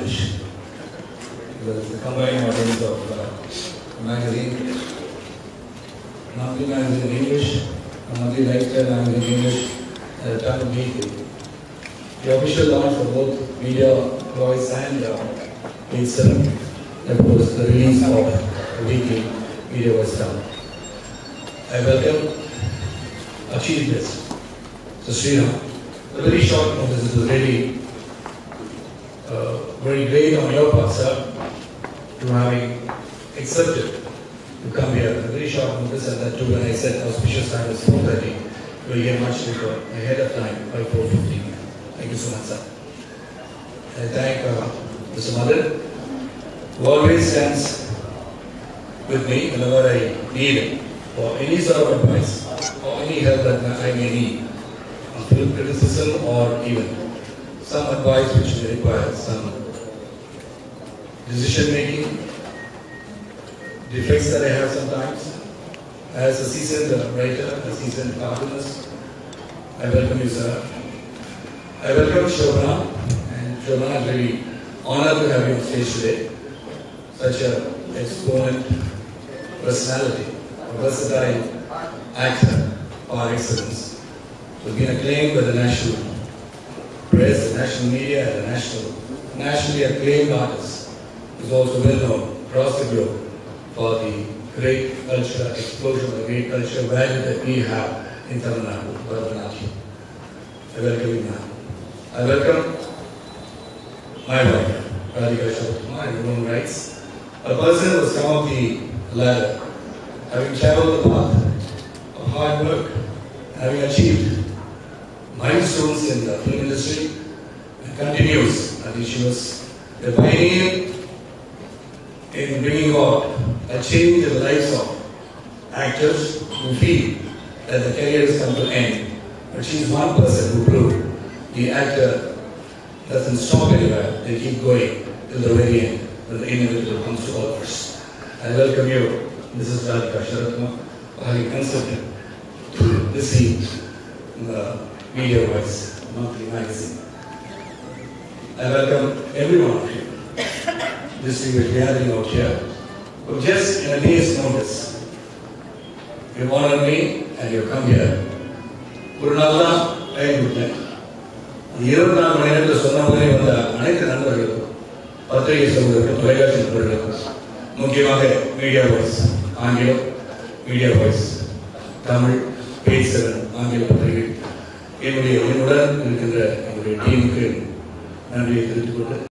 English. Because the combined audience of Magazine, monthly magazine in English, a monthly lifestyle magazine in English, and a ton of weekly. The official launch for both media voice and Sriram, that was the release of the weekly media voice town. I welcome achieved this. So Sriram, a very short notice, it was really very great on your part, sir, to having accepted to come here. A very short notice, and that too when I said auspicious time was 4:30, we get much later, ahead of time by 4:15. Thank you so much, sir. I thank Mr. Madhan, who always stands with me whenever I need it, for any sort of advice, or any help that I may need, on film criticism or even some advice which may require some decision making, defects that I have sometimes. As a seasoned writer, a seasoned cartoonist, I welcome you, sir. I welcome Shobhana, and Shobhana is really honored to have you on stage today. Such an exponent, personality, a versatile actor par excellence, who has been acclaimed by the national press, the national media, and the nationally acclaimed artist, who is also well known across the globe for the great culture explosion, the great culture value that we have in Tamilnadu, Bharatanatyam. I welcome you now. I welcome my wife, Radhika Sarathkumar, in her own rights. A person who has come up the ladder, having traveled the path of hard work, having achieved milestones in the film industry, and continues. I think she was the pioneer in bringing about a change in the lives of actors who feel that the career has come to an end. But she is one person who proved the actor doesn't stop anywhere, they keep going till the very end, when the inevitable comes to all of us. I welcome you, Mrs. Radhika Sarathkumar, for having consented to receive the Media Voice monthly magazine. I welcome every one of you, distinguished gathering out here, who just in a day's notice, you honored me and you come here. ஒரு நாள் தான் time கொடுத்தேன். 24 மணி நேரத்தில் சொன்ன மாதிரி வந்த அனைத்து நண்பர்களுக்கும், பத்திரிகை சமூகத்திற்கும், தொலைக்காட்சி நண்பர்களுக்கும், முக்கியமாக மீடியா வாய்ஸ் ஆங்கிலம், மீடியா வாய்ஸ் தமிழ், பேசுகிறேன் ஆங்கில பத்திரிகை, என்னுடன் இருக்கின்ற என்னுடைய டீமுக்கு நன்றியை தெரிவித்துக் கொண்டு